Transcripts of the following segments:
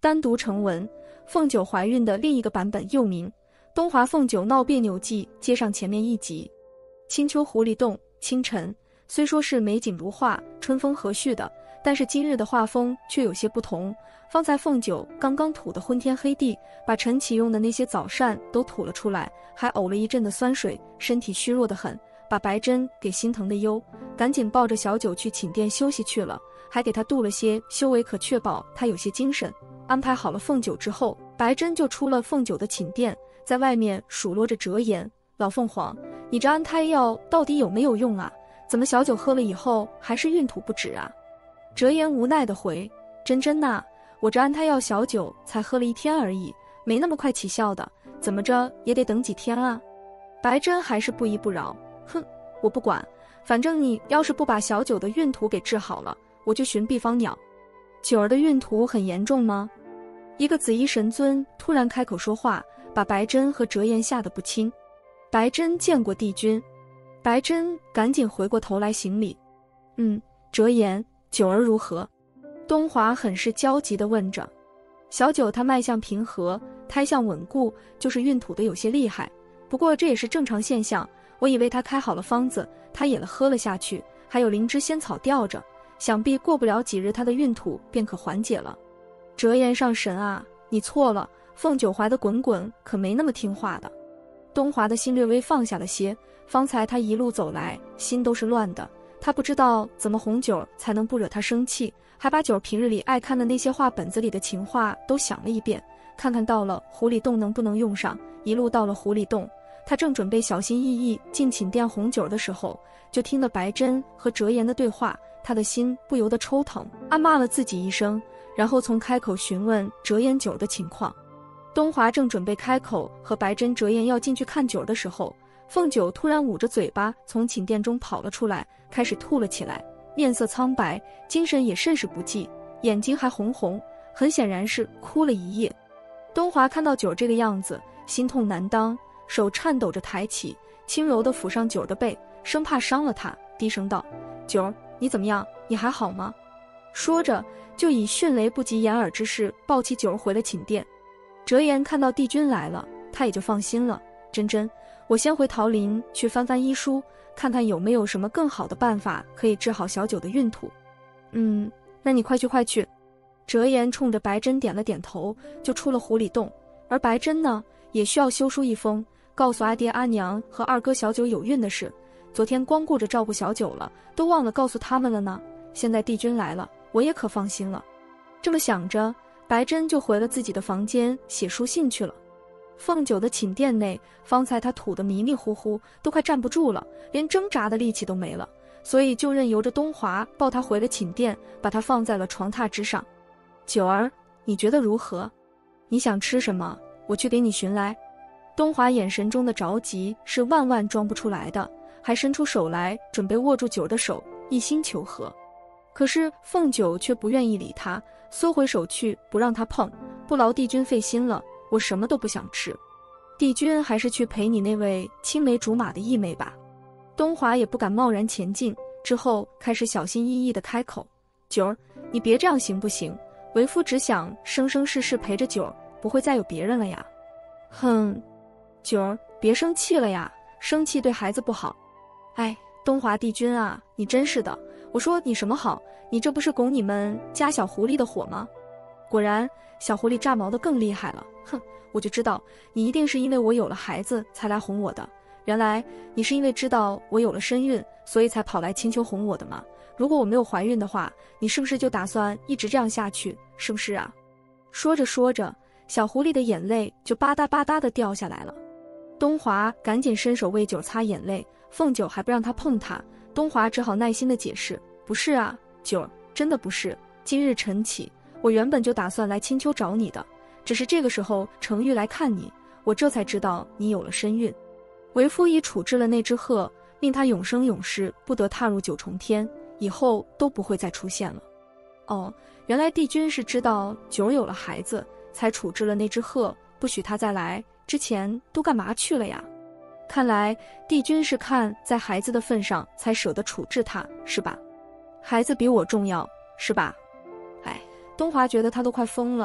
单独成文，凤九怀孕的另一个版本又名《东华凤九闹别扭记》，接上前面一集。青丘狐狸洞，清晨，虽说是美景如画，春风和煦的，但是今日的画风却有些不同。方才凤九刚刚吐的昏天黑地，把晨起用的那些早膳都吐了出来，还呕了一阵的酸水，身体虚弱得很，把白珍给心疼的忧，赶紧抱着小九去寝殿休息去了，还给他渡了些修为，可确保他有些精神。安排好了凤九之后，白珍就出了凤九的寝殿，在外面数落着折颜：“老凤凰，你这安胎药到底有没有用啊？怎么小九喝了以后还是孕吐不止啊？”折颜无奈地回：“珍珍呐，我这安胎药小九才喝了1天而已，没那么快起效的，怎么着也得等几天啊。”白珍还是不依不饶：“哼，我不管，反正你要是不把小九的孕吐给治好了，我就寻避方鸟。九儿的孕吐很严重吗？”一个紫衣神尊突然开口说话，把白珍和折颜吓得不轻。白珍见过帝君。白珍赶紧回过头来行礼：“折颜，九儿如何？”东华很是焦急地问着。小九她脉象平和，胎象稳固，就是孕吐的有些厉害，不过这也是正常现象。我以为他开好了方子，他也喝了下去，还有灵芝仙草吊着，想必过不了几日他的孕吐便可缓解了。折颜上神啊，你错了，凤九怀的滚滚可没那么听话的。东华的心略微放下了些，方才他一路走来心都是乱的，他不知道怎么哄九才能不惹他生气，还把九平日里爱看的那些画本子里的情话都想了一遍，看看到了狐狸洞能不能用上。一路到了狐狸洞，他正准备小心翼翼进寝殿哄九的时候，就听了白珍和折颜的对话，他的心不由得抽疼，暗骂了自己一声，然后从开口询问折颜九的情况。东华正准备开口和白珍折颜要进去看九的时候，凤九突然捂着嘴巴从寝殿中跑了出来，开始吐了起来，面色苍白，精神也甚是不济，眼睛还红红，很显然是哭了一夜。东华看到九这个样子，心痛难当，手颤抖着抬起，轻柔地抚上九的背，生怕伤了他，低声道：“九儿，你怎么样？你还好吗？”说着就以迅雷不及掩耳之势抱起九儿回了寝殿。折颜看到帝君来了，他也就放心了：“珍珍，我先回桃林去翻翻医书，看看有没有什么更好的办法可以治好小九的孕吐。”“那你快去快去。”折颜冲着白珍点了点头，就出了狐狸洞。而白珍呢，也需要修书一封，告诉阿爹阿娘和二哥小九有孕的事。昨天光顾着照顾小九了，都忘了告诉他们了呢。现在帝君来了，我也可放心了。这么想着，白珍就回了自己的房间写书信去了。凤九的寝殿内，方才他吐得迷迷糊糊，都快站不住了，连挣扎的力气都没了，所以就任由着东华抱他回了寝殿，把他放在了床榻之上。“九儿，你觉得如何？你想吃什么？我去给你寻来。”东华眼神中的着急是万万装不出来的，还伸出手来准备握住九儿的手，一心求和。可是凤九却不愿意理他，缩回手去不让他碰：“不劳帝君费心了，我什么都不想吃。帝君还是去陪你那位青梅竹马的义妹吧。”东华也不敢贸然前进，之后开始小心翼翼地开口：“九儿，你别这样行不行？为夫只想生生世世陪着九儿，不会再有别人了呀。”“哼，九儿，别生气了呀，生气对孩子不好。”“哎，东华帝君啊，你真是的，我说你什么好？你这不是拱你们家小狐狸的火吗？”“果然，小狐狸炸毛的更厉害了。哼，我就知道你一定是因为我有了孩子才来哄我的。原来你是因为知道我有了身孕，所以才跑来请求哄我的吗？如果我没有怀孕的话，你是不是就打算一直这样下去？是不是啊？”说着说着，小狐狸的眼泪就吧嗒吧嗒地掉下来了。东华赶紧伸手为九擦眼泪，凤九还不让他碰他，东华只好耐心地解释：“不是啊，九儿，真的不是。今日晨起，我原本就打算来青丘找你的，只是这个时候程昱来看你，我这才知道你有了身孕。为夫已处置了那只鹤，令他永生永世不得踏入九重天，以后都不会再出现了。”“哦，原来帝君是知道九儿有了孩子，才处置了那只鹤，不许他再来，之前都干嘛去了呀？看来帝君是看在孩子的份上才舍得处置他，是吧？孩子比我重要，是吧？”哎，东华觉得他都快疯了，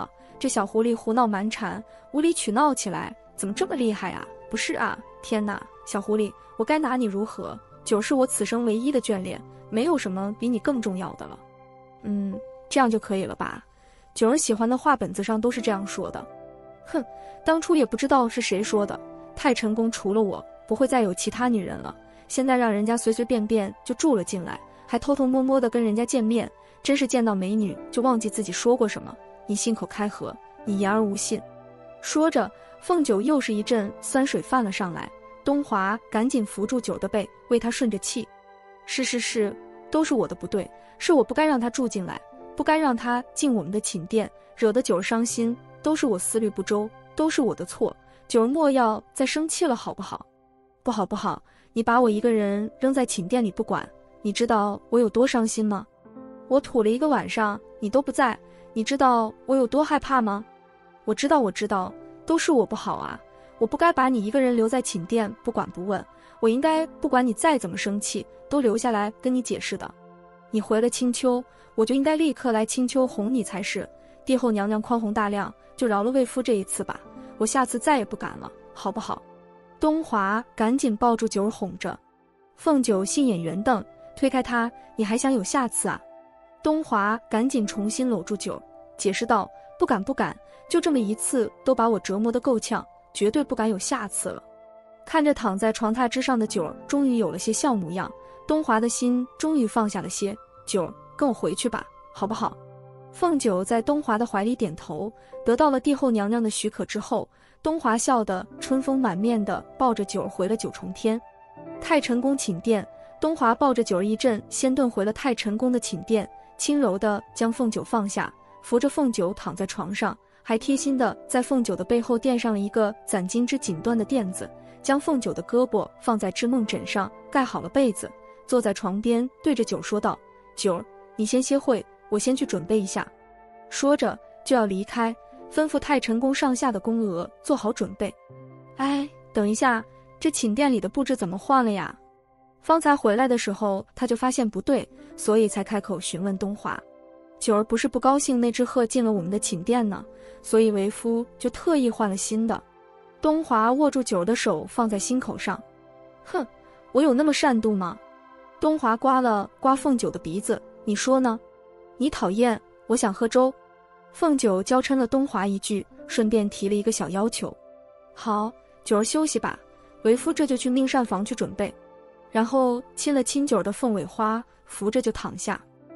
这小狐狸胡闹蛮缠，无理取闹起来，怎么这么厉害啊？不是啊，天哪，小狐狸，我该拿你如何？酒是我此生唯一的眷恋，没有什么比你更重要的了。这样就可以了吧？九儿喜欢的话本子上都是这样说的。哼，当初也不知道是谁说的，太晨宫除了我，不会再有其他女人了。现在让人家随随便便就住了进来，还偷偷摸摸的跟人家见面，真是见到美女就忘记自己说过什么。你信口开河，你言而无信。说着，凤九又是一阵酸水泛了上来，东华赶紧扶住九儿的背，为他顺着气。是，都是我的不对，是我不该让他住进来，不该让他进我们的寝殿，惹得九儿伤心，都是我思虑不周，都是我的错。九儿莫要再生气了，好不好？不好，你把我一个人扔在寝殿里不管，你知道我有多伤心吗？我吐了一个晚上，你都不在，你知道我有多害怕吗？我知道，都是我不好啊，我不该把你一个人留在寝殿不管不问，我应该不管你再怎么生气，都留下来跟你解释的。你回了青丘，我就应该立刻来青丘哄你才是。帝后娘娘宽宏大量，就饶了魏夫这一次吧，我下次再也不敢了，好不好？东华赶紧抱住九儿哄着。凤九杏眼圆瞪，推开他，你还想有下次啊？东华赶紧重新搂住九儿，解释道，不敢，就这么一次都把我折磨得够呛，绝对不敢有下次了。看着躺在床榻之上的九儿终于有了些笑模样，东华的心终于放下了些。九儿，跟我回去吧，好不好？凤九在东华的怀里点头，得到了帝后娘娘的许可之后，东华笑得春风满面的抱着九儿回了九重天。太晨宫寝殿，东华抱着九儿一阵先遁回了太晨宫的寝殿，轻柔地将凤九放下，扶着凤九躺在床上，还贴心地在凤九的背后垫上了一个攒金枝锦缎的垫子，将凤九的胳膊放在织梦枕上，盖好了被子，坐在床边对着九儿说道，九儿，你先歇会，我先去准备一下。说着就要离开，吩咐太晨宫上下的宫娥做好准备。等一下，这寝殿里的布置怎么换了呀？方才回来的时候他就发现不对，所以才开口询问东华。九儿不是不高兴那只鹤进了我们的寝殿呢，所以为夫就特意换了新的。东华握住九儿的手放在心口上。哼，我有那么善妒吗？东华刮了刮凤九的鼻子，你说呢？你讨厌，我想喝粥。凤九娇嗔了东华一句，顺便提了一个小要求。好，九儿休息吧，为夫这就去命膳房去准备。然后亲了亲九儿的凤尾花，扶着就躺下。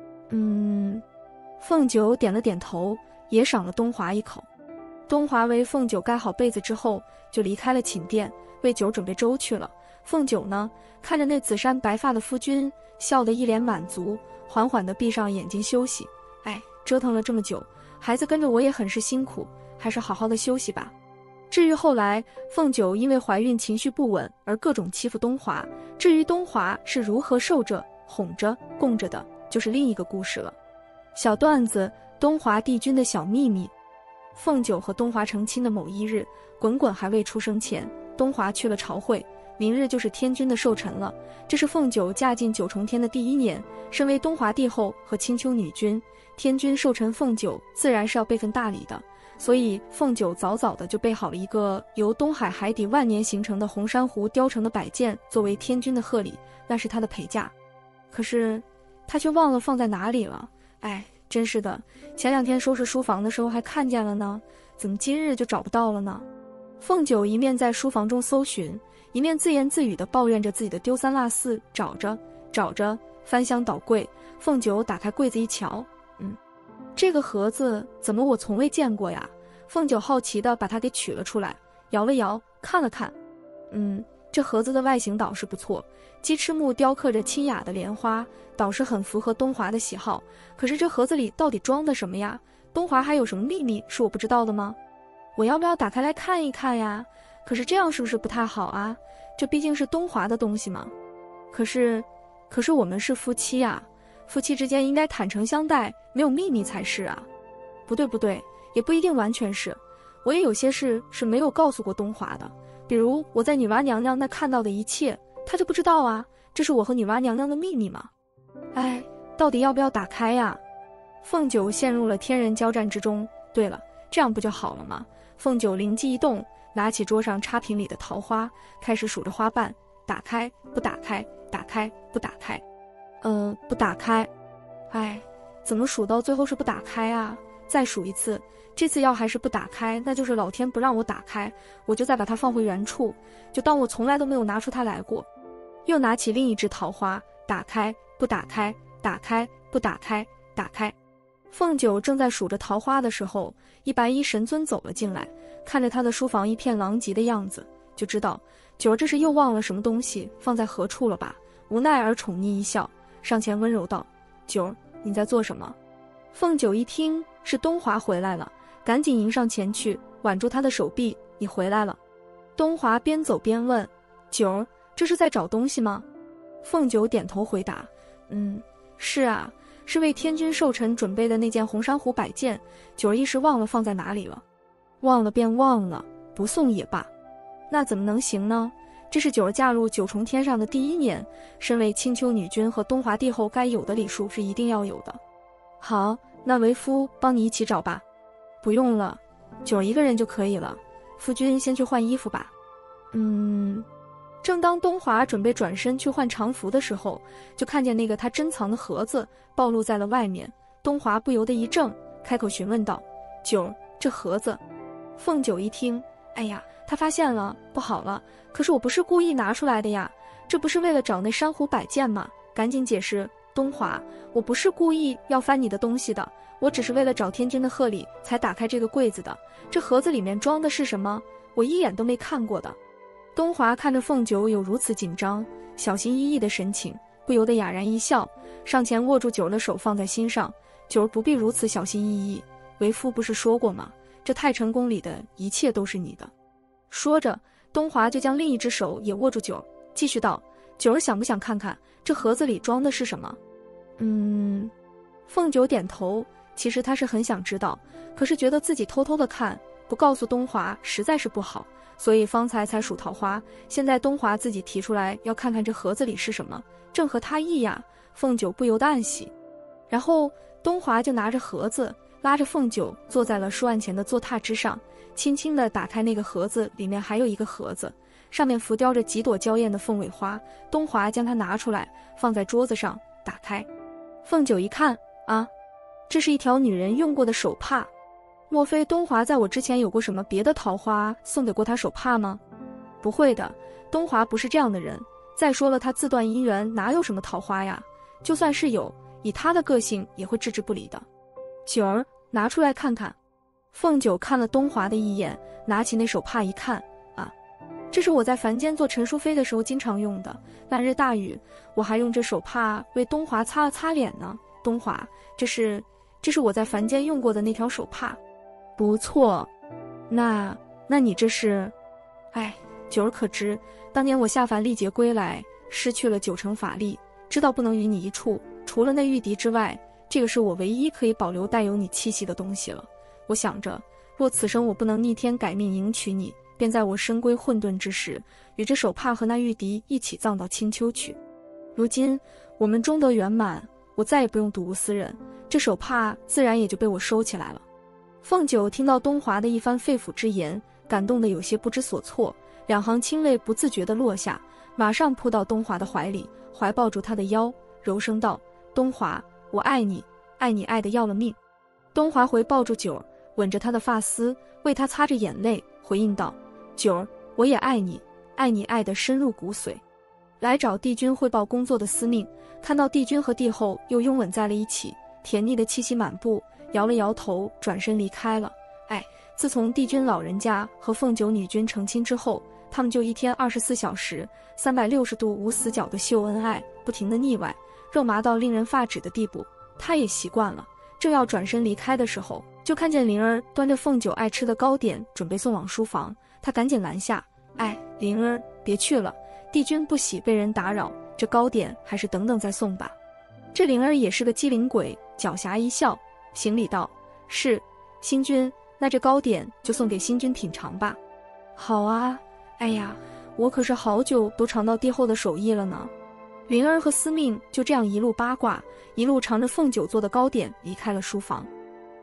凤九点了点头，也赏了东华一口。东华为凤九盖好被子之后，就离开了寝殿，为九儿准备粥去了。凤九呢，看着那紫衫白发的夫君，笑得一脸满足，缓缓地闭上眼睛休息。折腾了这么久，孩子跟着我也很是辛苦，还是好好的休息吧。至于后来凤九因为怀孕情绪不稳而各种欺负东华，至于东华是如何受着哄着供着的，就是另一个故事了。小段子：东华帝君的小秘密。凤九和东华成亲的某一日，滚滚还未出生前，东华去了朝会，明日就是天君的寿辰了。这是凤九嫁进九重天的第一年，身为东华帝后和青丘女君，天君寿辰凤九自然是要备份大礼的，所以凤九早早的就备好了一个由东海海底万年形成的红珊瑚雕成的摆件作为天君的贺礼，那是她的陪嫁。可是她却忘了放在哪里了，真是的，前2天收拾书房的时候还看见了呢，怎么今日就找不到了呢？凤九一面在书房中搜寻，一面自言自语地抱怨着自己的丢三落四，找着翻箱倒柜。凤九打开柜子一瞧，这个盒子怎么我从未见过呀？凤九好奇地把它给取了出来，摇了摇，看了看，这盒子的外形倒是不错，鸡翅木雕刻着清雅的莲花，倒是很符合东华的喜好。可是这盒子里到底装的什么呀？东华还有什么秘密是我不知道的吗？我要不要打开来看一看呀？可是这样是不是不太好啊？这毕竟是东华的东西嘛。可是我们是夫妻啊，夫妻之间应该坦诚相待，没有秘密才是啊。不对，也不一定完全是，我也有些事是没有告诉过东华的，比如我在女娲娘娘那看到的一切，她就不知道啊，这是我和女娲娘娘的秘密嘛。到底要不要打开呀？凤九陷入了天人交战之中。对了， 这样不就好了吗？凤九灵机一动，拿起桌上插瓶里的桃花，开始数着花瓣，打开不打开，打开不打开，不打开。哎，怎么数到最后是不打开啊？再数一次，这次要还是不打开，那就是老天不让我打开，我就再把它放回原处，就当我从来都没有拿出它来过。又拿起另一只桃花，打开不打开，打开不打开，打开。凤九正在数着桃花的时候，一白衣神尊走了进来，看着他的书房一片狼藉的样子，就知道九儿这是又忘了什么东西放在何处了吧。无奈而宠溺一笑，上前温柔道：九儿，你在做什么？凤九一听是东华回来了，赶紧迎上前去，挽住他的手臂：你回来了。东华边走边问：九儿，这是在找东西吗？凤九点头回答：是啊，是为天君寿辰准备的那件红珊瑚摆件，九儿一时忘了放在哪里了。忘了便忘了，不送也罢。那怎么能行呢？这是九儿嫁入九重天上的第1年，身为青丘女君和东华帝后该有的礼数是一定要有的。好，那为夫帮你一起找吧。不用了，九儿一个人就可以了。夫君先去换衣服吧。正当东华准备转身去换常服的时候，就看见那个他珍藏的盒子暴露在了外面。东华不由得一怔，开口询问道：九儿，这盒子？凤九一听，哎呀，他发现了，不好了，可是我不是故意拿出来的呀，这不是为了找那珊瑚摆件吗？赶紧解释。东华，我不是故意要翻你的东西的，我只是为了找天君的贺礼才打开这个柜子的，这盒子里面装的是什么？我一眼都没看过的。东华看着凤九有如此紧张、小心翼翼的神情，不由得哑然一笑，上前握住九儿的手放在心上：九儿不必如此小心翼翼，为夫不是说过吗？这太晨宫里的一切都是你的。说着，东华就将另一只手也握住九儿，继续道：九儿想不想看看这盒子里装的是什么？凤九点头，其实他是很想知道，可是觉得自己偷偷的看，不告诉东华实在是不好，所以方才数桃花。现在东华自己提出来要看看这盒子里是什么，正合他意呀。凤九不由得暗喜。然后东华就拿着盒子，拉着凤九坐在了书案前的坐榻之上，轻轻地打开那个盒子，里面还有一个盒子，上面浮雕着几朵娇艳的凤尾花。东华将它拿出来，放在桌子上，打开。凤九一看，啊，这是一条女人用过的手帕。莫非东华在我之前有过什么别的桃花送给过他手帕吗？不会的，东华不是这样的人。再说了，他自断姻缘，哪有什么桃花呀？就算是有，以他的个性也会置之不理的。九儿，拿出来看看。凤九看了东华的一眼，拿起那手帕一看，啊，这是我在凡间做陈淑妃的时候经常用的，烂日大雨，我还用这手帕为东华擦了擦脸呢。东华，这是我在凡间用过的那条手帕。不错，那你这是？哎，九儿可知，当年我下凡历劫归来，失去了9成法力，知道不能与你一处，除了那玉笛之外，这个是我唯一可以保留带有你气息的东西了。我想着，若此生我不能逆天改命迎娶你，便在我身归混沌之时，与这手帕和那玉笛一起葬到青丘去。如今我们终得圆满，我再也不用睹物思人，这手帕自然也就被我收起来了。凤九听到东华的一番肺腑之言，感动得有些不知所措，2行清泪不自觉地落下，马上扑到东华的怀里，怀抱住他的腰，柔声道：东华，我爱你，爱你爱得要了命。东华回抱住九儿，吻着他的发丝，为他擦着眼泪，回应道：九儿，我也爱你，爱你爱得深入骨髓。来找帝君汇报工作的司命看到帝君和帝后又拥吻在了一起，甜腻的气息满布，摇了摇头，转身离开了。哎，自从帝君老人家和凤九女君成亲之后，他们就一天24小时360度无死角的秀恩爱，不停的腻歪，肉麻到令人发指的地步。他也习惯了，正要转身离开的时候，就看见灵儿端着凤九爱吃的糕点准备送往书房，他赶紧拦下：哎，灵儿，别去了，帝君不喜被人打扰，这糕点还是等等再送吧。这灵儿也是个机灵鬼，狡黠一笑，行礼道：是，新君，那这糕点就送给新君品尝吧。好啊，哎呀，我可是好久都尝到帝后的手艺了呢。灵儿和司命就这样一路八卦，一路尝着凤九做的糕点离开了书房。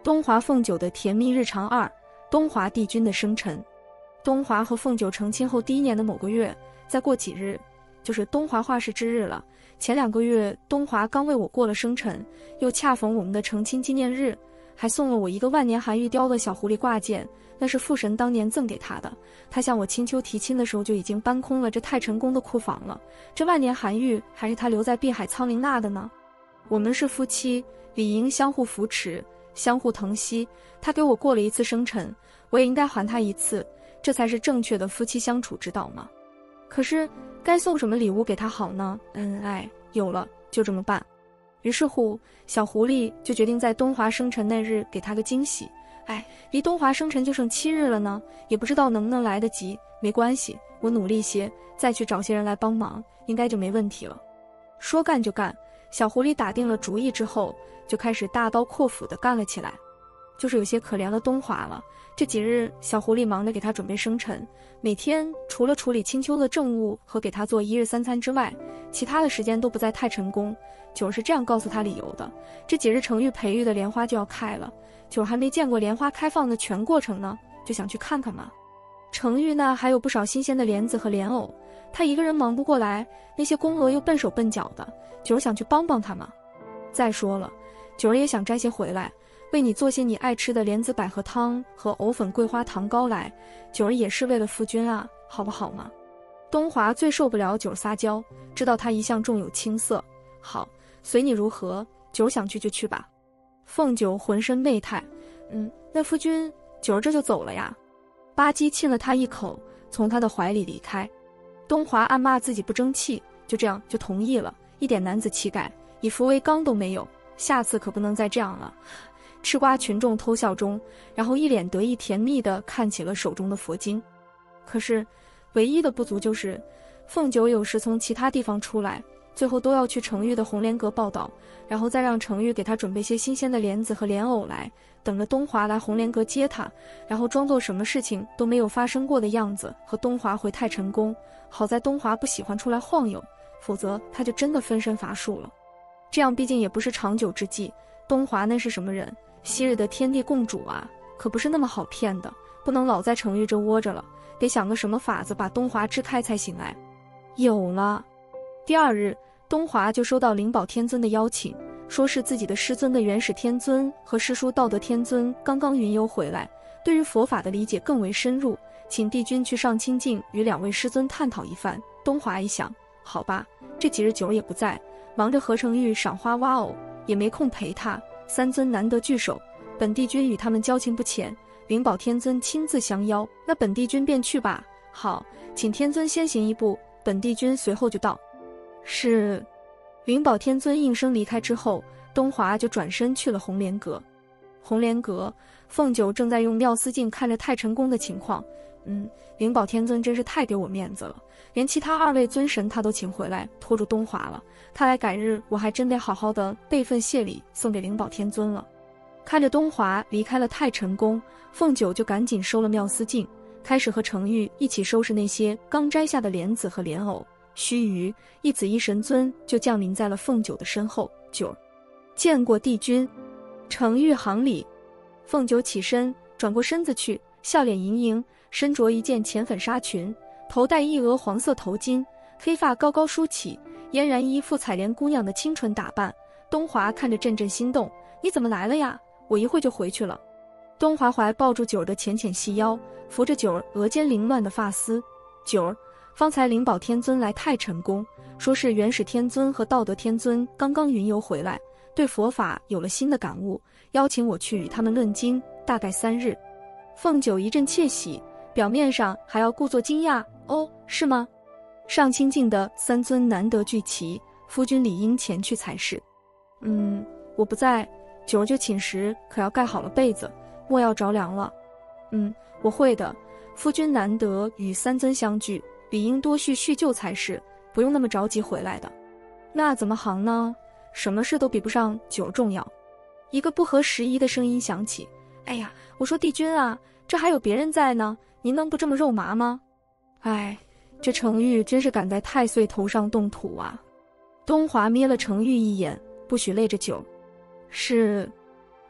东华凤九的甜蜜日常2，东华帝君的生辰。东华和凤九成亲后第1年的某个月，再过几日，就是东华画室之日了。前2个月，东华刚为我过了生辰，又恰逢我们的成亲纪念日，还送了我一个万年寒玉雕的小狐狸挂件，那是父神当年赠给他的。他向我亲秋提亲的时候就已经搬空了这太晨宫的库房了。这万年寒玉还是他留在碧海苍灵那的呢。我们是夫妻，理应相互扶持，相互疼惜。他给我过了一次生辰，我也应该还他一次，这才是正确的夫妻相处之道嘛。可是该送什么礼物给他好呢？有了，就这么办。于是乎，小狐狸就决定在东华生辰那日给他个惊喜。离东华生辰就剩7日了呢，也不知道能不能来得及。没关系，我努力些，再去找些人来帮忙，应该就没问题了。说干就干，小狐狸打定了主意之后，就开始大刀阔斧地干了起来。就是有些可怜了东华了。这几日，小狐狸忙着给他准备生辰，每天除了处理青秋的政务和给他做1日3餐之外，其他的时间都不在太晨宫。九儿是这样告诉他理由的：这几日程昱培育的莲花就要开了，九儿还没见过莲花开放的全过程呢，就想去看看嘛。程昱那还有不少新鲜的莲子和莲藕，他一个人忙不过来，那些宫娥又笨手笨脚的，九儿想去帮帮他嘛。再说了，九儿也想摘些回来，为你做些你爱吃的莲子百合汤和藕粉桂花糖糕来，九儿也是为了夫君啊，好不好嘛？东华最受不了九儿撒娇，知道他一向重有轻色，好，随你如何，九儿想去就去吧。凤九浑身媚态，那夫君，九儿这就走了呀。吧唧亲了他一口，从他的怀里离开。东华暗骂自己不争气，就这样就同意了，一点男子气概，以福为纲都没有，下次可不能再这样了。吃瓜群众偷笑中，然后一脸得意甜蜜地看起了手中的佛经。可是唯一的不足就是，凤九有时从其他地方出来，最后都要去程昱的红莲阁报道，然后再让程昱给他准备些新鲜的莲子和莲藕来，等着东华来红莲阁接他，然后装作什么事情都没有发生过的样子和东华回太晨宫。好在东华不喜欢出来晃悠，否则他就真的分身乏术了。这样毕竟也不是长久之计，东华那是什么人？昔日的天地共主啊，可不是那么好骗的，不能老在程昱这窝着了，得想个什么法子把东华支开才行来。有了。第2日，东华就收到灵宝天尊的邀请，说是自己的师尊的元始天尊和师叔道德天尊刚刚云游回来，对于佛法的理解更为深入，请帝君去上清境与2位师尊探讨一番。东华一想，好吧，这几日九儿也不在，忙着和程昱赏花挖藕，也没空陪他。3尊难得聚首，本帝君与他们交情不浅，灵宝天尊亲自相邀，那本帝君便去吧。好，请天尊先行一步，本帝君随后就到。是。灵宝天尊应声离开之后，东华就转身去了红莲阁。红莲阁，凤九正在用妙思镜看着太晨宫的情况。灵宝天尊真是太给我面子了，连其他2位尊神他都请回来拖住东华了。看来改日我还真得好好的备份谢礼送给灵宝天尊了。看着东华离开了太晨宫，凤九就赶紧收了妙思镜，开始和程昱一起收拾那些刚摘下的莲子和莲藕。须臾，一紫衣神尊就降临在了凤九的身后。九儿，见过帝君。程昱行礼。凤九起身，转过身子去，笑脸盈盈，身着一件浅粉纱裙，头戴一额黄色头巾，黑发高高梳起，嫣然一副采莲姑娘的清纯打扮。东华看着阵阵心动，你怎么来了呀？我一会就回去了。东华怀抱住九儿的浅浅细腰，扶着九儿额间凌乱的发丝。九儿，方才灵宝天尊来太晨宫，说是元始天尊和道德天尊刚刚云游回来，对佛法有了新的感悟，邀请我去与他们论经，大概3日。凤九一阵窃喜，表面上还要故作惊讶，哦，是吗？上清境的3尊难得聚齐，夫君理应前去才是。我不在，九儿就寝时可要盖好了被子，莫要着凉了。我会的，夫君难得与3尊相聚，理应多叙旧才是，不用那么着急回来的。那怎么行呢？什么事都比不上九儿重要。一个不合时宜的声音响起，哎呀，我说帝君啊，这还有别人在呢，您能不这么肉麻吗？这程昱真是敢在太岁头上动土啊。东华瞥了程昱一眼，不许累着九儿。是。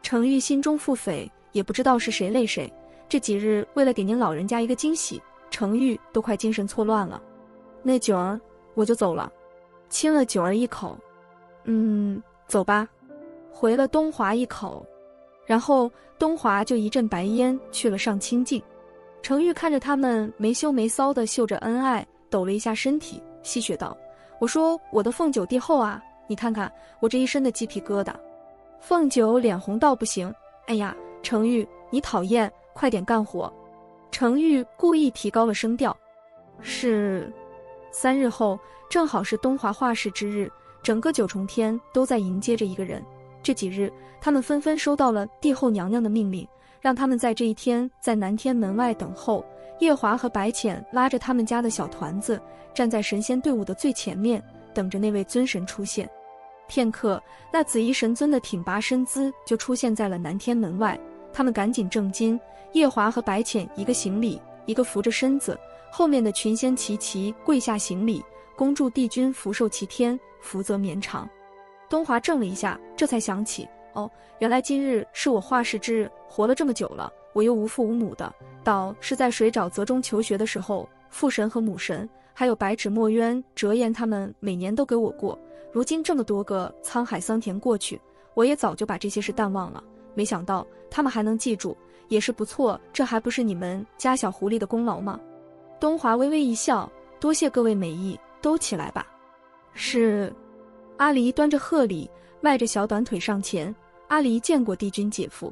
程昱心中腹诽，也不知道是谁累谁，这几日为了给您老人家一个惊喜，程昱都快精神错乱了。那九儿，我就走了。亲了九儿一口。走吧。回了东华一口。然后东华就一阵白烟去了上清静。程昱看着他们没羞没臊的秀着恩爱，抖了一下身体，戏谑道：我说我的凤九帝后啊，你看看我这一身的鸡皮疙瘩。凤九脸红到不行，哎呀，程昱你讨厌，快点干活。程昱故意提高了声调。是。3日后正好是东华化事之日，整个九重天都在迎接着一个人。这几日他们纷纷收到了帝后娘娘的命令，让他们在这一天在南天门外等候。夜华和白浅拉着他们家的小团子，站在神仙队伍的最前面，等着那位尊神出现。片刻，那紫衣神尊的挺拔身姿就出现在了南天门外。他们赶紧正襟，夜华和白浅一个行礼，一个扶着身子，后面的群仙齐齐跪下行礼，恭祝帝君福寿齐天，福泽绵长。东华怔了一下，这才想起，原来今日是我化事之日，活了这么久了，我又无父无母的，倒是在水沼泽中求学的时候，父神和母神还有白纸墨渊、折颜他们每年都给我过。如今这么多个沧海桑田过去，我也早就把这些事淡忘了，没想到他们还能记住，也是不错，这还不是你们家小狐狸的功劳吗？东华微微一笑，多谢各位美意，都起来吧。是。阿离端着贺礼，迈着小短腿上前。阿离见过帝君姐夫。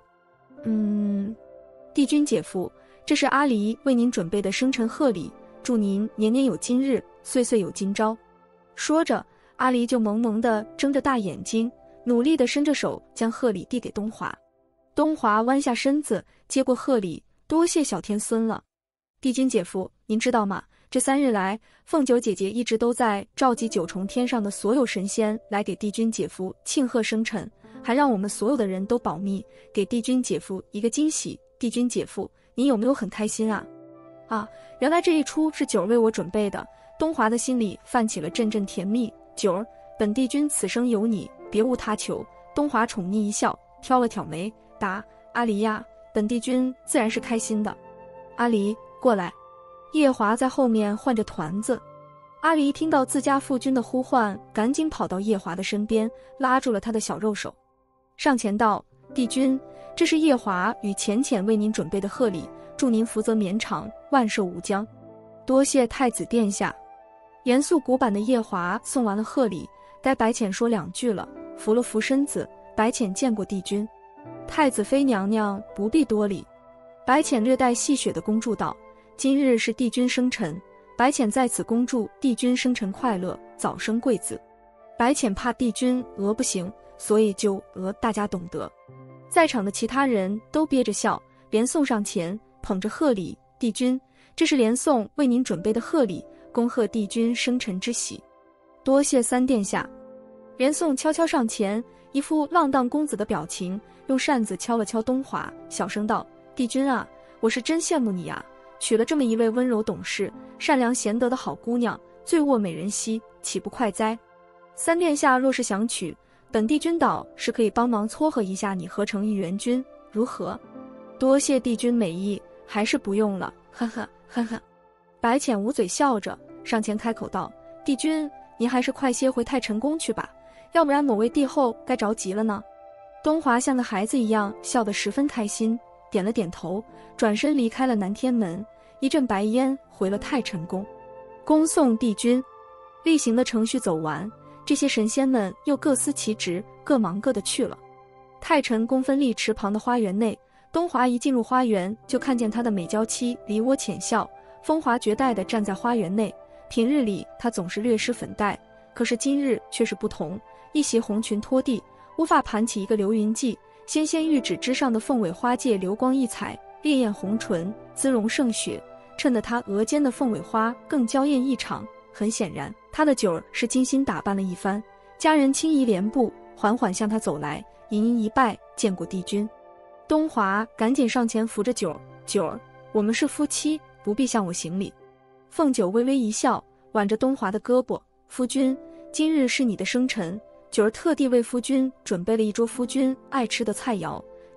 帝君姐夫，这是阿离为您准备的生辰贺礼，祝您年年有今日，岁岁有今朝。说着，阿离就萌萌地睁着大眼睛，努力地伸着手将贺礼递给东华。东华弯下身子接过贺礼，多谢小天孙了。帝君姐夫，您知道吗？这3日来，凤九姐姐一直都在召集九重天上的所有神仙来给帝君姐夫庆贺生辰，还让我们所有的人都保密，给帝君姐夫一个惊喜。帝君姐夫，您有没有很开心啊？原来这一出是九儿为我准备的。东华的心里泛起了阵阵甜蜜。九儿，本帝君此生有你，别无他求。东华宠溺一笑，挑了挑眉，答：阿离呀，本帝君自然是开心的。阿离，过来。夜华在后面唤着团子。阿离听到自家父君的呼唤，赶紧跑到夜华的身边，拉住了他的小肉手，上前道：帝君，这是夜华与浅浅为您准备的贺礼，祝您福泽绵长，万寿无疆。多谢太子殿下。严肃古板的夜华送完了贺礼，该白浅说2句了，扶了扶身子。白浅见过帝君。太子妃娘娘不必多礼。白浅略带戏谑地恭祝道：今日是帝君生辰，白浅在此恭祝帝君生辰快乐，早生贵子。白浅怕帝君不行，所以就大家懂得。在场的其他人都憋着笑，连宋上前捧着贺礼：帝君，这是连宋为您准备的贺礼，恭贺帝君生辰之喜。多谢3殿下。连宋悄悄上前，一副浪荡公子的表情，用扇子敲了敲东华，小声道：帝君啊，我是真羡慕你啊，娶了这么一位温柔懂事、善良贤德的好姑娘，醉卧美人膝，岂不快哉？3殿下若是想娶，本帝君倒是可以帮忙撮合一下你和程昱元君，如何？多谢帝君美意，还是不用了，呵呵呵呵。白浅捂嘴笑着，上前开口道：帝君，您还是快些回太晨宫去吧，要不然某位帝后该着急了呢。东华像个孩子一样笑得十分开心，点了点头，转身离开了南天门，一阵白烟回了太晨宫。恭送帝君。例行的程序走完，这些神仙们又各司其职，各忙各的去了。太晨宫分立池旁的花园内，东华一进入花园，就看见他的美娇妻梨涡浅笑，风华绝代地站在花园内。平日里她总是略施粉黛，可是今日却是不同，一袭红裙拖地，乌发盘起一个流云髻，纤纤玉指之上的凤尾花界流光溢彩，烈焰红唇，姿容胜雪，衬得她额间的凤尾花更娇艳异常。很显然，她的九儿是精心打扮了一番。家人轻移莲步，缓缓向她走来，盈盈一拜，见过帝君。东华赶紧上前扶着九儿：九儿，我们是夫妻，不必向我行礼。凤九微微一笑，挽着东华的胳膊：夫君，今日是你的生辰，九儿特地为夫君准备了一桌夫君爱吃的菜肴，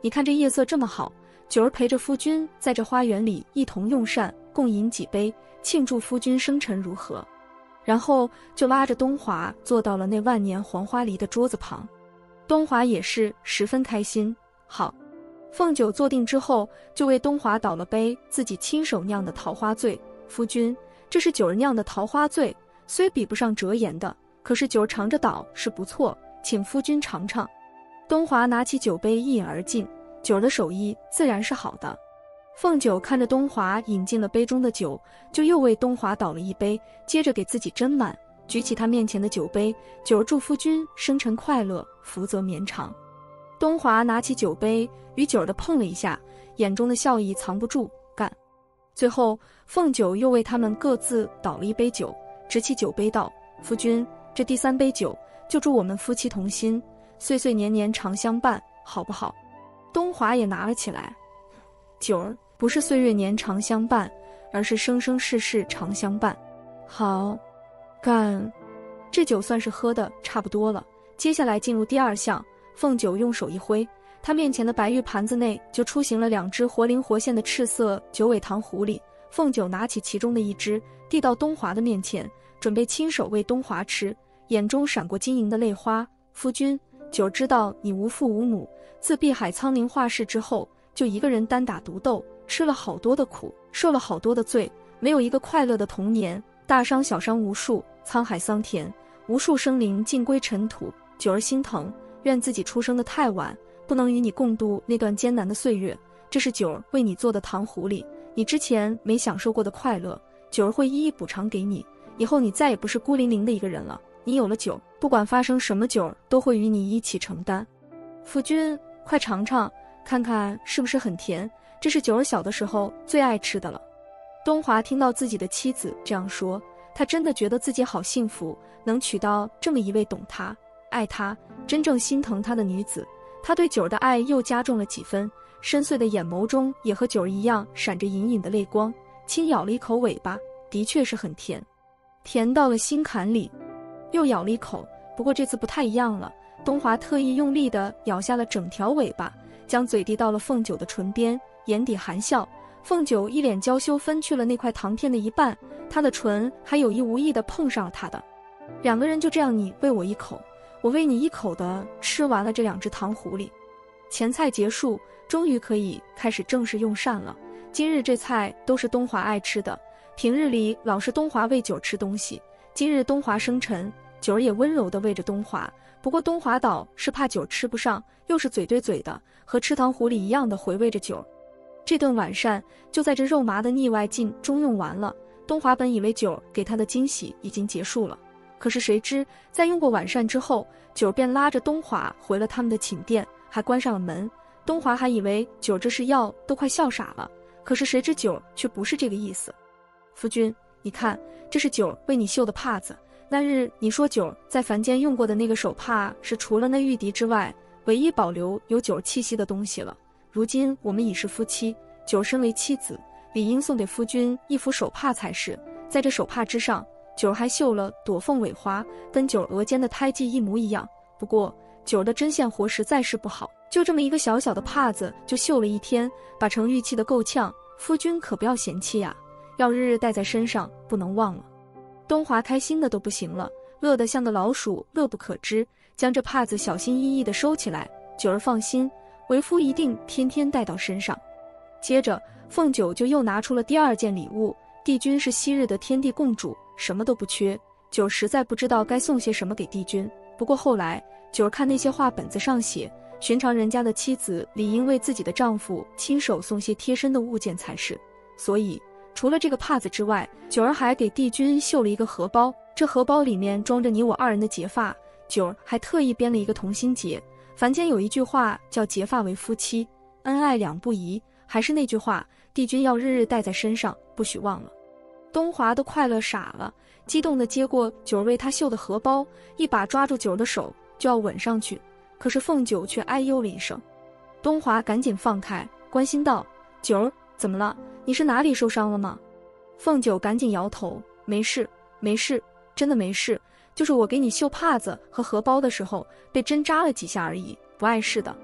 你看这夜色这么好，九儿陪着夫君在这花园里一同用膳，共饮几杯，庆祝夫君生辰如何？然后就拉着东华坐到了那万年黄花梨的桌子旁。东华也是十分开心。好，凤九坐定之后，就为东华倒了杯自己亲手酿的桃花醉。夫君，这是九儿酿的桃花醉，虽比不上折颜的，可是九儿尝着倒是不错，请夫君尝尝。东华拿起酒杯一饮而尽，九儿的手艺自然是好的。凤九看着东华饮尽了杯中的酒，就又为东华倒了一杯，接着给自己斟满，举起他面前的酒杯，九儿祝夫君生辰快乐，福泽绵长。东华拿起酒杯与九儿的碰了一下，眼中的笑意藏不住，干。最后凤九又为他们各自倒了一杯酒，执起酒杯道：夫君，这第3杯酒就祝我们夫妻同心，岁岁年年常相伴，好不好？东华也拿了起来。九儿，不是岁月年常相伴，而是生生世世常相伴。好，干。这酒算是喝的差不多了，接下来进入第2项。凤九用手一挥，他面前的白玉盘子内就出行了2只活灵活现的赤色九尾糖狐狸。凤九拿起其中的1只，递到东华的面前，准备亲手喂东华吃，眼中闪过晶莹的泪花。夫君，九儿知道你无父无母，自碧海苍宁化世之后，就一个人单打独斗，吃了好多的苦，受了好多的罪，没有一个快乐的童年，大伤小伤无数，沧海桑田，无数生灵尽归尘土。九儿心疼，怨自己出生的太晚，不能与你共度那段艰难的岁月。这是九儿为你做的糖狐狸，你之前没享受过的快乐，九儿会一一补偿给你。以后你再也不是孤零零的一个人了，你有了九儿，不管发生什么，九儿都会与你一起承担。夫君，快尝尝，看看是不是很甜，这是九儿小的时候最爱吃的了。东华听到自己的妻子这样说，他真的觉得自己好幸福，能娶到这么一位懂他、爱他、真正心疼他的女子。他对九儿的爱又加重了几分，深邃的眼眸中也和九儿一样闪着隐隐的泪光，轻咬了一口尾巴，的确是很甜，甜到了心坎里。又咬了一口，不过这次不太一样了，东华特意用力地咬下了整条尾巴，将嘴递到了凤九的唇边，眼底含笑。凤九一脸娇羞分去了那块糖片的一半，她的唇还有意无意地碰上了他的。2个人就这样你喂我一口，我喂你一口的吃完了这2只糖狐狸。前菜结束，终于可以开始正式用膳了。今日这菜都是东华爱吃的，平日里老是东华喂九儿吃东西，今日东华生辰，九儿也温柔地喂着东华。不过东华倒是怕九儿吃不上，又是嘴对嘴的和吃糖狐狸一样的回味着九儿。这顿晚膳就在这肉麻的腻外劲中用完了。东华本以为九儿给他的惊喜已经结束了，可是谁知在用过晚膳之后，九儿便拉着东华回了他们的寝殿，还关上了门。东华还以为九儿这是要都快笑傻了，可是谁知九儿却不是这个意思。夫君，你看，这是九儿为你绣的帕子，那日你说九儿在凡间用过的那个手帕是除了那玉笛之外唯一保留有九儿气息的东西了。如今我们已是夫妻，九儿身为妻子，理应送给夫君一幅手帕才是。在这手帕之上，九儿还绣了朵凤尾花，跟九儿额间的胎记一模一样。不过九儿的针线活实在是不好，就这么一个小小的帕子就绣了1天，把成玉器的够呛，夫君可不要嫌弃呀，要日日带在身上，不能忘了。东华开心的都不行了，乐得像个老鼠，乐不可支，将这帕子小心翼翼地收起来。九儿放心，为夫一定天天带到身上。接着凤九就又拿出了第2件礼物，帝君是昔日的天地共主，什么都不缺，九儿实在不知道该送些什么给帝君。不过后来九儿看那些话本子上写，寻常人家的妻子理应为自己的丈夫亲手送些贴身的物件才是，所以除了这个帕子之外，九儿还给帝君绣了一个荷包，这荷包里面装着你我2人的结发。九儿还特意编了一个同心结，凡间有一句话叫结发为夫妻，恩爱两不疑，还是那句话，帝君要日日带在身上，不许忘了。东华都快乐傻了，激动地接过九儿为他绣的荷包，一把抓住九儿的手就要吻上去，可是凤九却哎呦了一声。东华赶紧放开，关心道：九儿，怎么了？你是哪里受伤了吗？凤九赶紧摇头，没事，没事，真的没事，就是我给你绣帕子和荷包的时候被针扎了几下而已，不碍事的。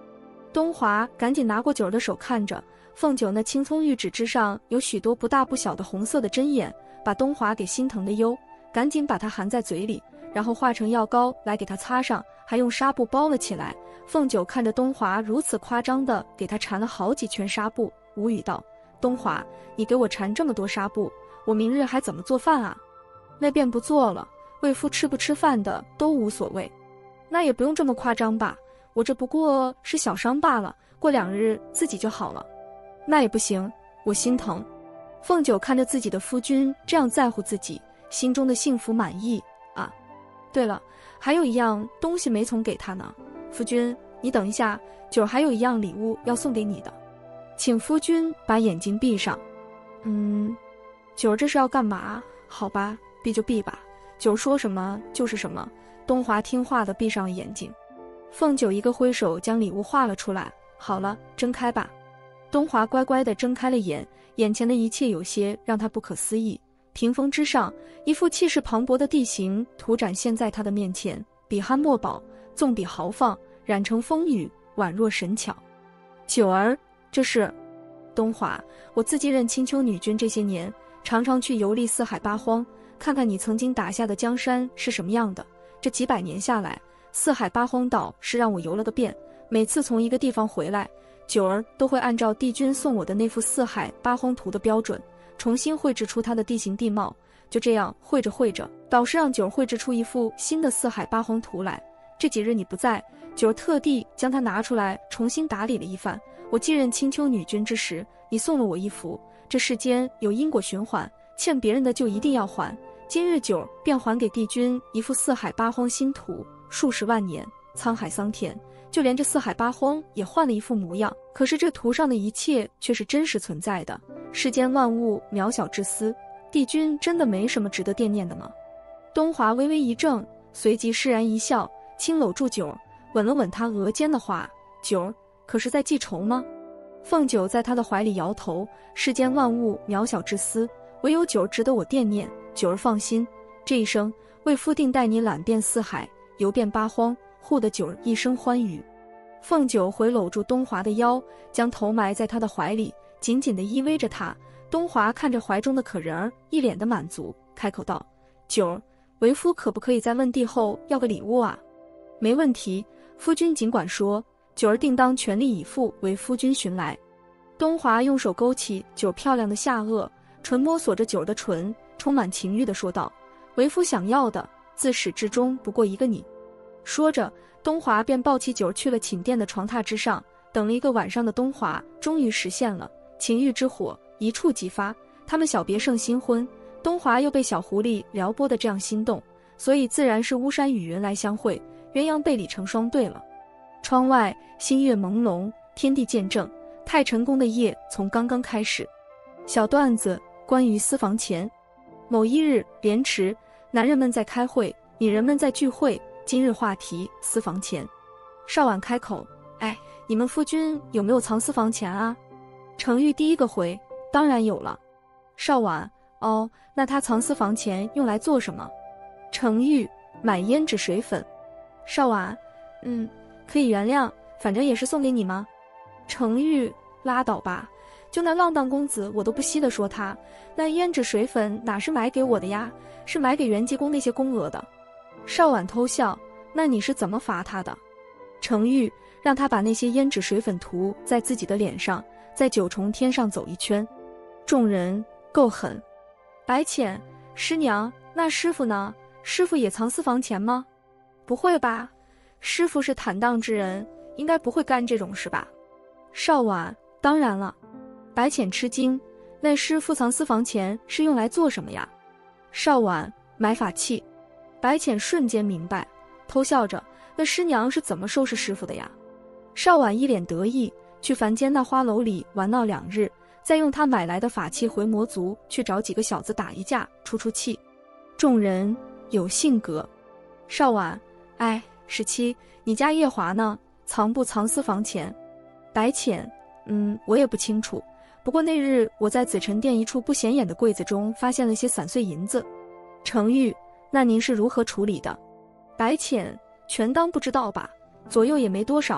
东华赶紧拿过九儿的手看着，凤九那青葱玉指之上有许多不大不小的红色的针眼，把东华给心疼的哟，赶紧把它含在嘴里，然后化成药膏来给他擦上，还用纱布包了起来。凤九看着东华如此夸张的给他缠了好几圈纱布，无语道：东华，你给我缠这么多纱布，我明日还怎么做饭啊？那便不做了，为夫吃不吃饭的都无所谓。那也不用这么夸张吧，我这不过是小伤罢了，过2日自己就好了。那也不行，我心疼。凤九看着自己的夫君这样在乎自己，心中的幸福满意啊。对了，还有一样东西没从给他呢，夫君，你等一下，九儿还有一样礼物要送给你的，请夫君把眼睛闭上。九儿这是要干嘛？好吧，闭就闭吧，九儿说什么就是什么。东华听话的闭上了眼睛。凤九一个挥手将礼物画了出来，好了，睁开吧。东华乖乖地睁开了眼，眼前的一切有些让他不可思议。屏风之上，一副气势磅礴的地形图展现在他的面前，笔酣墨宝，纵笔豪放，染成风雨，宛若神巧。九儿，这是……东华，我自己任青丘女君这些年，常常去游历四海八荒，看看你曾经打下的江山是什么样的。这几百年下来，四海八荒岛是让我游了个遍，每次从一个地方回来，九儿都会按照帝君送我的那幅四海八荒图的标准，重新绘制出它的地形地貌。就这样绘着绘着，导师让九儿绘制出一幅新的四海八荒图来。这几日你不在，九儿特地将它拿出来重新打理了一番。我继任青丘女君之时，你送了我一幅，这世间有因果循环，欠别人的就一定要还。今日九儿便还给帝君一幅四海八荒新图，数十万年，沧海桑田，就连这四海八荒也换了一副模样。可是这图上的一切却是真实存在的，世间万物渺小至斯，帝君真的没什么值得惦念的吗？东华微微一怔，随即释然一笑，轻搂住九儿，吻了吻他额间的话：九儿，可是在记仇吗？凤九在他的怀里摇头，世间万物渺小至斯，唯有九儿值得我惦念。九儿放心，这一生为夫定带你览遍四海，游遍八荒，护得九儿一生欢愉。凤九回搂住东华的腰，将头埋在他的怀里，紧紧地依偎着他。东华看着怀中的可人儿，一脸的满足，开口道：九儿，为夫可不可以在问帝后要个礼物啊？没问题，夫君尽管说，九儿定当全力以赴为夫君寻来。东华用手勾起九儿漂亮的下颚，唇摸索着九儿的唇，充满情欲地说道：为夫想要的自始至终不过一个你。说着，东华便抱起九儿去了寝殿的床榻之上。等了一个晚上的东华终于实现了，情欲之火一触即发。他们小别胜新婚，东华又被小狐狸撩拨的这样心动，所以自然是巫山与云来相会，鸳鸯被理成双对了。窗外星月朦胧，天地见证，太晨宫的夜从刚刚开始。小段子关于私房钱。某一日莲池，男人们在开会，女人们在聚会，今日话题私房钱。邵婉开口：哎，你们夫君有没有藏私房钱啊？程昱第一个回：当然有了。邵婉：哦，那他藏私房钱用来做什么？程昱：买胭脂水粉。邵婉：可以原谅，反正也是送给你吗？程昱：拉倒吧，就那浪荡公子我都不惜地说他，那胭脂水粉哪是买给我的呀，是买给元吉宫那些宫娥的。邵婉偷笑：那你是怎么罚他的？程昱：让他把那些胭脂水粉涂在自己的脸上，在九重天上走一圈。众人：够狠。白浅：师娘，那师傅呢？师傅也藏私房钱吗？不会吧，师傅是坦荡之人，应该不会干这种事吧？邵婉：当然了。白浅吃惊：那师傅藏私房钱是用来做什么呀？邵婉：买法器。白浅瞬间明白，偷笑着：那师娘是怎么收拾师傅的呀？邵婉一脸得意，去凡间那花楼里玩闹2日，再用他买来的法器回魔族去找几个小子打一架出出气。众人：有性格。邵婉：哎，17，你家夜华呢？藏不藏私房钱？白浅：我也不清楚，不过那日我在紫宸殿一处不显眼的柜子中发现了些散碎银子。程昱：那您是如何处理的？白浅：全当不知道吧，左右也没多少，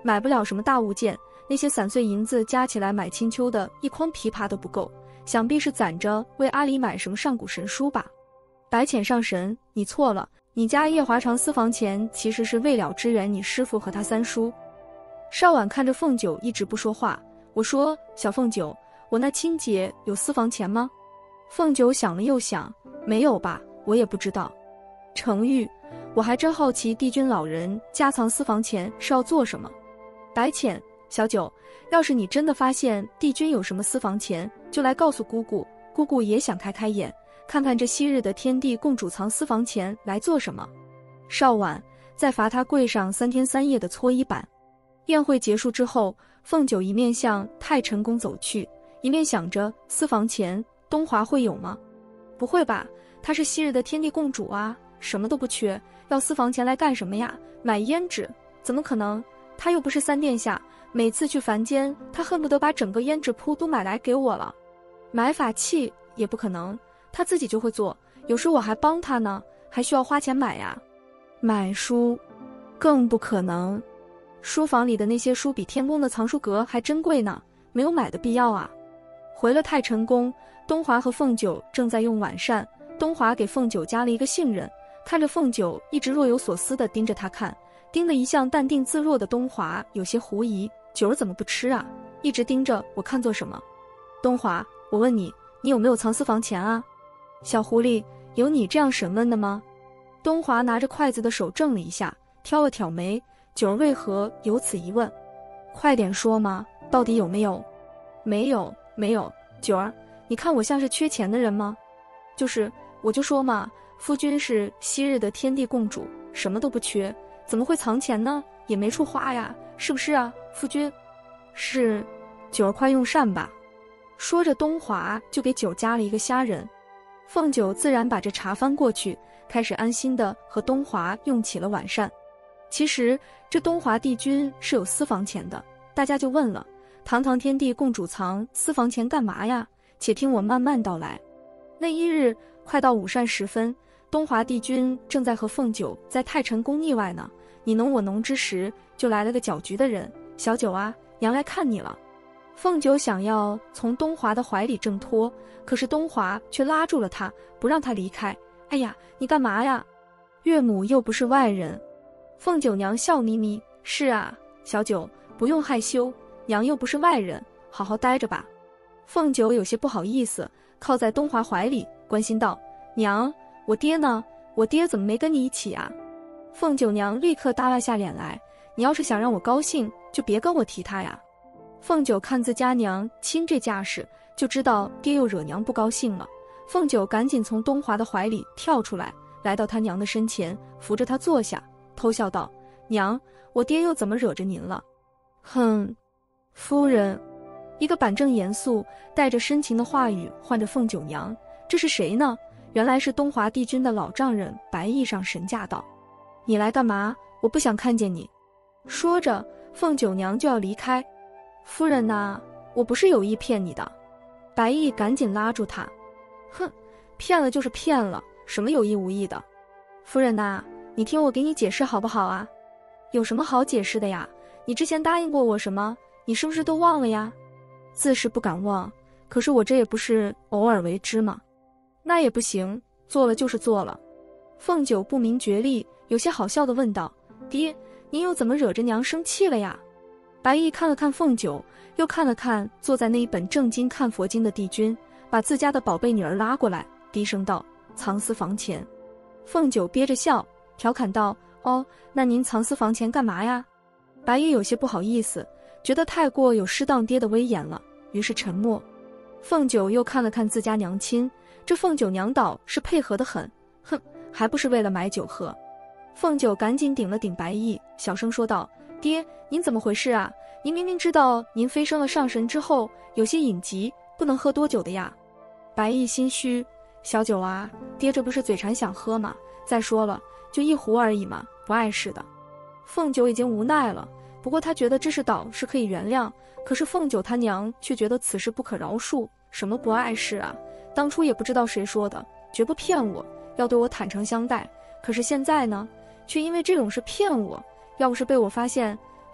买不了什么大物件，那些散碎银子加起来买青丘的一筐枇杷都不够，想必是攒着为阿里买什么上古神书吧。白浅上神，你错了，你家夜华长私房钱其实是为了支援你师父和他三叔。邵婉看着凤九一直不说话，我说小凤九，我那亲姐有私房钱吗？凤九想了又想，没有吧，我也不知道。程昱，我还真好奇帝君老人家藏私房钱是要做什么。白浅，小九，要是你真的发现帝君有什么私房钱，就来告诉姑姑，姑姑也想开开眼，看看这昔日的天地共主藏私房钱来做什么。邵婉，再罚他跪上3天3夜的搓衣板。宴会结束之后，凤九一面向太晨宫走去，一面想着私房钱东华会有吗？不会吧，她是昔日的天地共主啊，什么都不缺，要私房钱来干什么呀？买胭脂？怎么可能？她又不是三殿下，每次去凡间，她恨不得把整个胭脂铺都买来给我了。买法器也不可能，她自己就会做，有时我还帮她呢，还需要花钱买呀。买书更不可能，书房里的那些书比天宫的藏书阁还珍贵呢，没有买的必要啊。回了太晨宫，东华和凤九正在用晚膳，东华给凤九加了一个杏仁，看着凤九一直若有所思地盯着他看，盯得一向淡定自若的东华有些狐疑，九儿怎么不吃啊？一直盯着我看做什么？东华，我问你，你有没有藏私房钱啊？小狐狸，有你这样审问的吗？东华拿着筷子的手怔了一下，挑了挑眉，九儿为何有此疑问？快点说嘛，到底有没有？没有，没有。九儿，你看我像是缺钱的人吗？我就说嘛，夫君是昔日的天地共主，什么都不缺，怎么会藏钱呢？也没处花呀，是不是啊，夫君？是。九儿快用膳吧。说着，东华就给九儿加了一个虾仁。凤九自然把这茶翻过去，开始安心的和东华用起了晚膳。其实这东华帝君是有私房钱的，大家就问了，堂堂天地共主藏私房钱干嘛呀？且听我慢慢道来。那一日快到午膳时分，东华帝君正在和凤九在太晨宫腻歪呢，你侬我侬之时，就来了个搅局的人，小九啊，娘来看你了。凤九想要从东华的怀里挣脱，可是东华却拉住了他，不让他离开。哎呀，你干嘛呀？岳母又不是外人。凤九娘笑眯眯，是啊，小九不用害羞，娘又不是外人，好好待着吧。凤九有些不好意思，靠在东华怀里，关心道，娘，我爹呢？我爹怎么没跟你一起啊？凤九娘立刻耷拉下脸来，你要是想让我高兴，就别跟我提他呀。凤九看自家娘亲这架势，就知道爹又惹娘不高兴了。凤九赶紧从东华的怀里跳出来，来到他娘的身前，扶着她坐下，偷笑道，娘，我爹又怎么惹着您了？哼，夫人。一个板正严肃带着深情的话语唤着凤九娘，这是谁呢？原来是东华帝君的老丈人白衣上神驾到。你来干嘛？我不想看见你。说着，凤九娘就要离开。夫人呐，我不是有意骗你的。白衣赶紧拉住她，哼，骗了就是骗了，什么有意无意的？夫人呐，你听我给你解释好不好啊？有什么好解释的呀？你之前答应过我什么？你是不是都忘了呀？自是不敢忘，可是我这也不是偶尔为之吗？那也不行，做了就是做了。凤九不明觉厉，有些好笑地问道，爹，您又怎么惹着娘生气了呀？白衣看了看凤九，又看了看坐在那一本正经看佛经的帝君，把自家的宝贝女儿拉过来，低声道，藏私房钱。凤九憋着笑，调侃道，哦，那您藏私房钱干嘛呀？白衣有些不好意思，觉得太过有失当爹的威严了，于是沉默。凤九又看了看自家娘亲，这凤九娘倒是配合得很，哼，还不是为了买酒喝。凤九赶紧顶了顶白衣，小声说道，爹，您怎么回事啊？您明明知道您飞升了上神之后有些隐疾，不能喝多久的呀。白衣心虚，小九啊，爹这不是嘴馋想喝吗？再说了，就一壶而已嘛，不碍事的。凤九已经无奈了，不过他觉得这事倒是可以原谅，可是凤九他娘却觉得此事不可饶恕。什么不碍事啊？当初也不知道谁说的，绝不骗我，要对我坦诚相待。可是现在呢，却因为这种事骗我，要不是被我发现，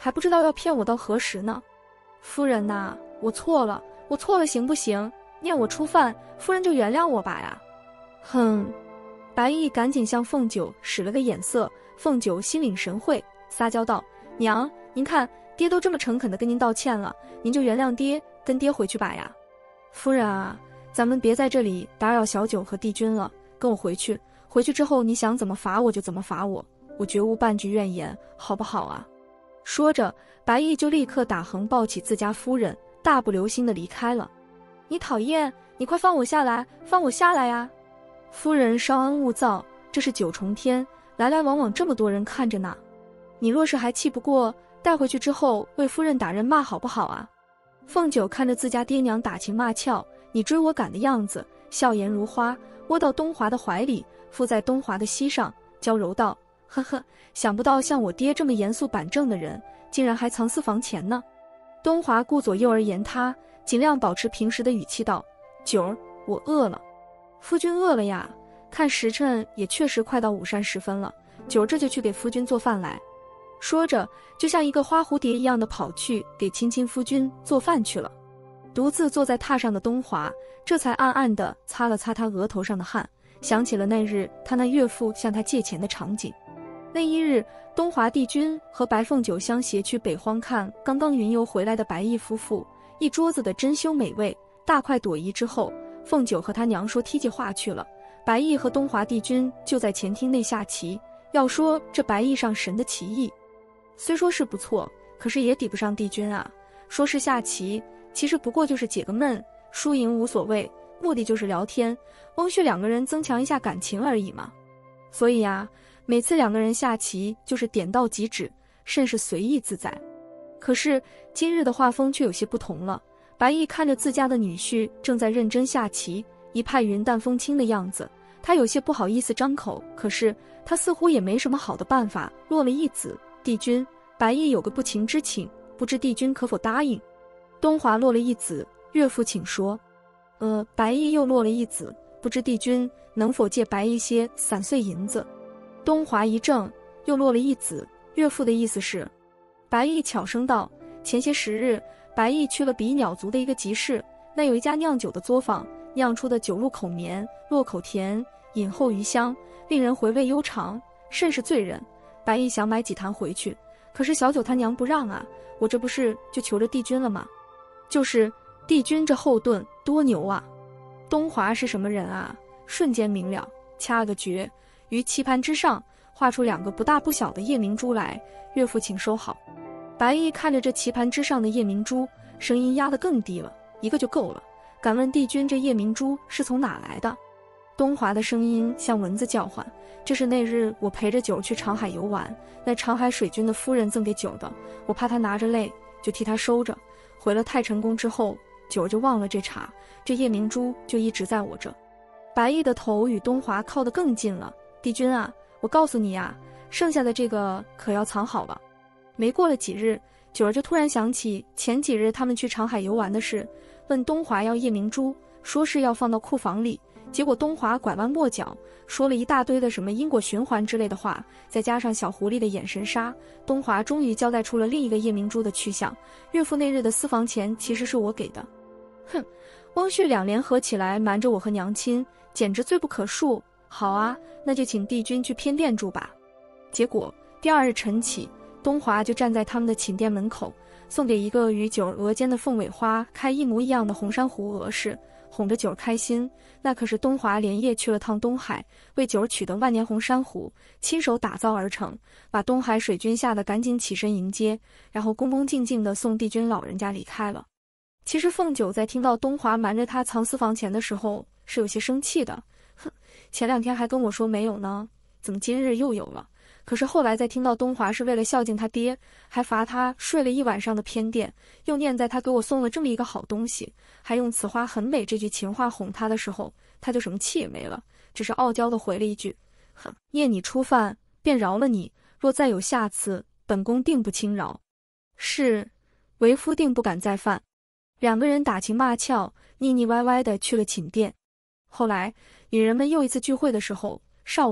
还不知道要骗我到何时呢？夫人呐，我错了行不行？念我初犯，夫人就原谅我吧呀。哼！白毅赶紧向凤九使了个眼色，凤九心领神会，撒娇道：娘，您看爹都这么诚恳地跟您道歉了，您就原谅爹，跟爹回去吧呀。夫人啊，咱们别在这里打扰小九和帝君了，跟我回去，回去之后你想怎么罚我就怎么罚我，我绝无半句怨言，好不好啊？说着，白毅就立刻打横抱起自家夫人，大步流星地离开了。你讨厌，你快放我下来，放我下来呀！夫人稍安勿躁，这是九重天，来来往往这么多人看着呢。你若是还气不过，带回去之后为夫人打人骂好不好啊？凤九看着自家爹娘打情骂俏，你追我赶的样子，笑颜如花，窝到东华的怀里，附在东华的膝上，娇柔道：呵呵，想不到像我爹这么严肃板正的人，竟然还藏私房钱呢。东华顾左右而言他，尽量保持平时的语气道：九儿，我饿了。夫君饿了呀？看时辰也确实快到午膳时分了，九儿这就去给夫君做饭来。说着，就像一个花蝴蝶一样的跑去给亲亲夫君做饭去了。独自坐在榻上的东华，这才暗暗地擦了擦他额头上的汗，想起了那日他那岳父向他借钱的场景。那一日，东华帝君和白凤九相携去北荒看刚刚云游回来的白毅夫妇，一桌子的珍馐美味，大快朵颐之后，凤九和他娘说梯级话去了，白毅和东华帝君就在前厅内下棋。要说这白毅上神的棋艺，虽说是不错，可是也抵不上帝君啊。说是下棋，其实不过就是解个闷，输赢无所谓，目的就是聊天，翁婿两个人增强一下感情而已嘛。所以啊，每次两个人下棋就是点到即止，甚是随意自在。可是今日的画风却有些不同了。白毅看着自家的女婿正在认真下棋，一派云淡风轻的样子，他有些不好意思张口，可是他似乎也没什么好的办法。落了一子，帝君，白毅有个不情之请，不知帝君可否答应？东华落了一子，岳父请说。白毅又落了一子，不知帝君能否借白毅些散碎银子？东华一怔，又落了一子，岳父的意思是？白毅巧声道：前些时日，白毅去了比鸟族的一个集市，那有一家酿酒的作坊，酿出的酒入口绵，落口甜，饮后余香，令人回味悠长，甚是醉人。白毅想买几坛回去，可是小九他娘不让啊，我这不是就求着帝君了吗？就是帝君这后盾多牛啊！东华是什么人啊？瞬间明了，掐了个诀，于棋盘之上画出两个不大不小的夜明珠来，岳父请收好。白毅看着这棋盘之上的夜明珠，声音压得更低了，一个就够了，敢问帝君这夜明珠是从哪来的？东华的声音像蚊子叫唤，这是那日我陪着九去长海游玩，那长海水君的夫人赠给九的，我怕他拿着累，就替他收着。回了太晨宫之后，九就忘了这茬，这夜明珠就一直在我这。白毅的头与东华靠得更近了。帝君啊，我告诉你啊，剩下的这个可要藏好了。没过了几日，九儿就突然想起前几日他们去长海游玩的事，问东华要夜明珠，说是要放到库房里。结果东华拐弯抹角，说了一大堆的什么因果循环之类的话，再加上小狐狸的眼神杀，东华终于交代出了另一个夜明珠的去向。岳父那日的私房钱其实是我给的。哼，翁婿俩联合起来瞒着我和娘亲，简直罪不可恕。好啊，那就请帝君去偏殿住吧。结果第二日晨起，东华就站在他们的寝殿门口，送给一个与九儿额间的凤尾花开一模一样的红珊瑚额饰，哄着九儿开心。那可是东华连夜去了趟东海，为九儿取得万年红珊瑚，亲手打造而成，把东海水君吓得赶紧起身迎接，然后恭恭敬敬地送帝君老人家离开了。其实凤九在听到东华瞒着他藏私房钱的时候是有些生气的，哼，前两天还跟我说没有呢，怎么今日又有了？可是后来再听到东华是为了孝敬他爹，还罚他睡了一晚上的偏殿，又念在他给我送了这么一个好东西，还用此花很美这句情话哄他的时候，他就什么气也没了，只是傲娇地回了一句：哼，念你初犯，便饶了你，若再有下次，本宫定不轻饶。是，为夫定不敢再犯。两个人打情骂俏，腻腻歪歪地去了寝殿。后来女人们又一次聚会的时候，稍晚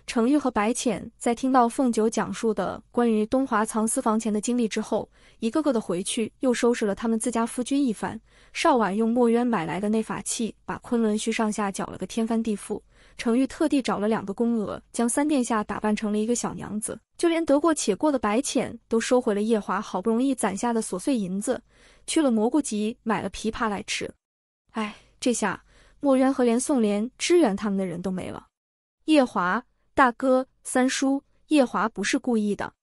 程昱和白浅在听到凤九讲述的关于东华藏私房钱的经历之后，一个个的回去又收拾了他们自家夫君一番。邵婉用墨渊买来的那法器把昆仑虚上下搅了个天翻地覆，程昱特地找了2个宫娥，将三殿下打扮成了一个小娘子，就连得过且过的白浅都收回了夜华好不容易攒下的琐碎银子，去了蘑菇集买了枇杷来吃。哎，这下墨渊和连宋莲支援他们的人都没了。夜华大哥，三叔，夜华不是故意的。